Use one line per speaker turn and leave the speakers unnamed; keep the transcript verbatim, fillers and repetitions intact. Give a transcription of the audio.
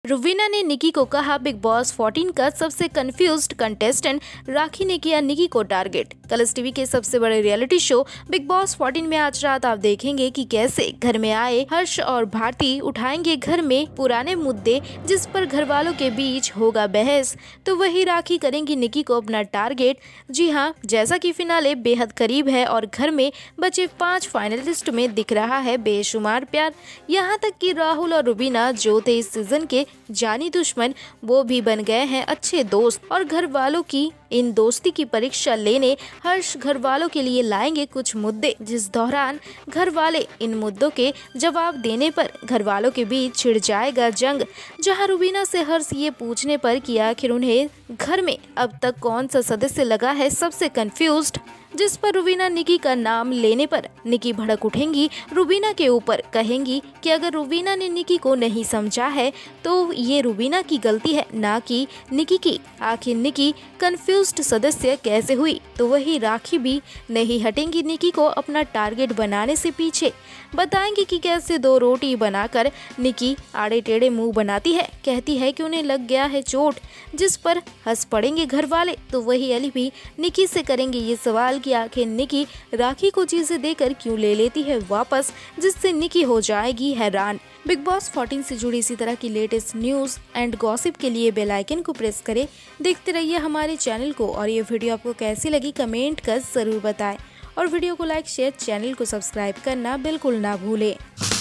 रुवीना ने निकी को कहा बिग बॉस चौदह का सबसे कंफ्यूज्ड कंटेस्टेंट। राखी ने किया निकी को टारगेट। कलर्स टीवी के सबसे बड़े रियलिटी शो बिग बॉस चौदह में आज रात आप देखेंगे कि कैसे घर में आए हर्ष और भारती उठाएंगे घर में पुराने मुद्दे, जिस पर घर वालों के बीच होगा बहस। तो वही राखी करेंगी निकी को अपना टारगेट। जी हाँ, जैसा कि फिनाले बेहद करीब है और घर में बचे पांच फाइनलिस्ट में दिख रहा है बेशुमार प्यार। यहाँ तक कि राहुल और रुबीना जो थे इस सीजन के जानी दुश्मन, वो भी बन गए हैं अच्छे दोस्त। और घर वालों की इन दोस्ती की परीक्षा लेने हर्ष घर वालों के लिए लाएंगे कुछ मुद्दे, जिस दौरान घर वाले इन मुद्दों के जवाब देने पर घर वालों के बीच छिड़ जाएगा जंग। जहां रुबीना से हर्ष ये पूछने पर कि आखिर उन्हें घर में अब तक कौन सा सदस्य लगा है सबसे कंफ्यूज्ड, जिस पर रुबीना निकी का नाम लेने पर निकी भड़क उठेंगी रुबीना के ऊपर। कहेंगी कि अगर रुबीना ने निकी को नहीं समझा है तो ये रुबीना की गलती है, ना कि निकी की। आखिर निकी कंफ्यूज्ड सदस्य कैसे हुई? तो वही राखी भी नहीं हटेंगी निकी को अपना टारगेट बनाने से पीछे। बताएंगे कि कैसे दो रोटी बनाकर निकी आड़े टेढ़े मुंह बनाती है, कहती है कि उन्हें लग गया है चोट, जिस पर हंस पड़ेंगे घर वाले। तो वही अली भी निकी से करेंगे ये सवाल कि आखिर निकी राखी को चीजें देकर क्यों ले लेती है वापस, जिससे निकी हो जाएगी हैरान। बिग बॉस चौदह से जुड़ी इसी तरह की लेटेस्ट न्यूज एंड गॉसिप के लिए बेल आइकन को प्रेस करें। देखते रहिए हमारे चैनल को और ये वीडियो आपको कैसी लगी कमेंट कर जरूर बताएं और वीडियो को लाइक शेयर चैनल को सब्सक्राइब करना बिल्कुल ना भूलें।